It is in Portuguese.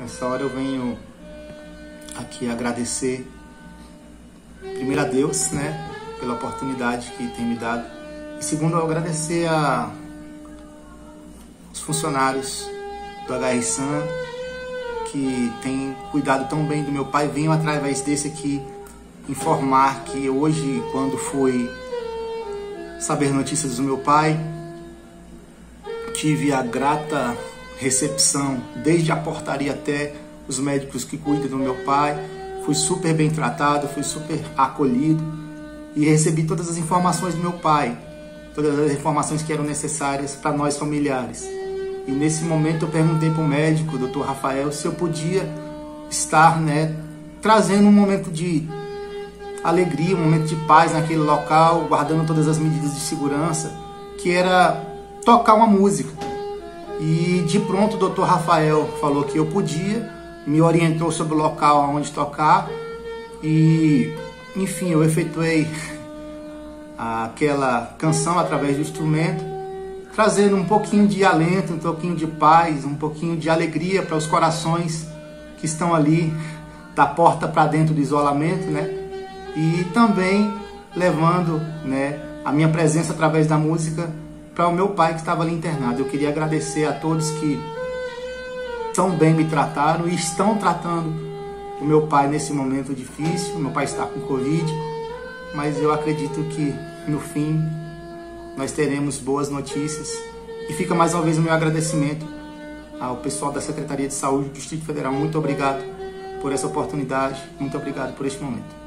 Nessa hora eu venho aqui agradecer primeiro a Deus, né, pela oportunidade que tem me dado. E segundo, eu agradecer os funcionários do HR Sun que têm cuidado tão bem do meu pai. Venho através desse aqui informar que hoje, quando fui saber notícias do meu pai, tive a grata recepção, desde a portaria até os médicos que cuidam do meu pai. Fui super bem tratado, fui super acolhido e recebi todas as informações do meu pai, todas as informações que eram necessárias para nós familiares. E nesse momento eu perguntei para o médico, o Dr. Rafael, se eu podia estar, né, trazendo um momento de alegria, um momento de paz naquele local, guardando todas as medidas de segurança, que era tocar uma música. E de pronto o Dr. Rafael falou que eu podia, me orientou sobre o local onde tocar e, enfim, eu efetuei aquela canção através do instrumento, trazendo um pouquinho de alento, um pouquinho de paz, um pouquinho de alegria para os corações que estão ali da porta para dentro do isolamento, né? E também levando, né, a minha presença através da música para o meu pai que estava ali internado. Eu queria agradecer a todos que tão bem me trataram e estão tratando o meu pai nesse momento difícil. O meu pai está com Covid, mas eu acredito que no fim nós teremos boas notícias. E fica mais uma vez o meu agradecimento ao pessoal da Secretaria de Saúde do Distrito Federal. Muito obrigado por essa oportunidade, muito obrigado por este momento.